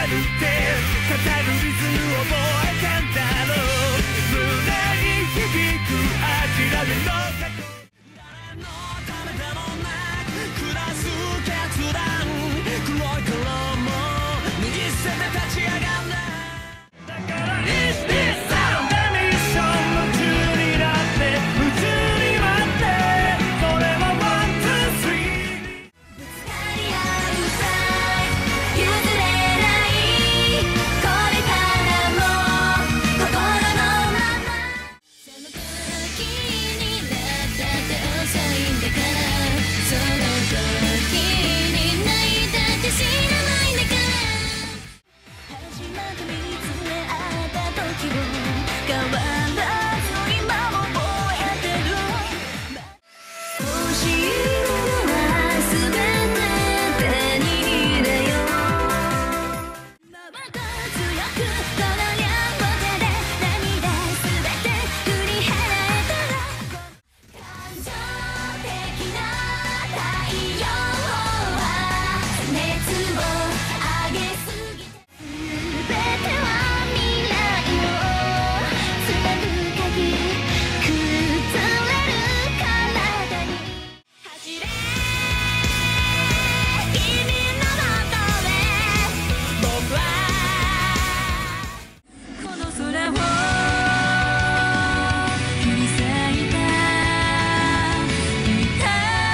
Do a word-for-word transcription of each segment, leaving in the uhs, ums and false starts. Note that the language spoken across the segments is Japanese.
るって語るリズム覚えたんだろう。胸に響く味られの誰のためでもなく下す決断、黒い衣脱ぎ捨てて立ち上がる。だから Is this sound でミッション夢中になって夢中に待ってそれはワンツースリーぶつかり合うさ譲れないこれからも心のままその時になったって遅いんだからその時に泣いたって死なないんだから初めて見つめ合った時を変わらず今も覚えてる欲しいものは全て手に入れようもっと強くこの両手で涙全て振り払えたら感情的な太陽は熱を上げすぎて全ては未来をつなぐ鍵崩れる体に走れ君のもとへ僕はこの空を切り裂いた歌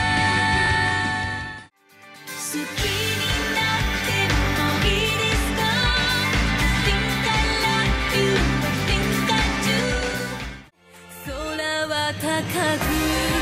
好きになってもいいですか Think I love you Think I do 空は高く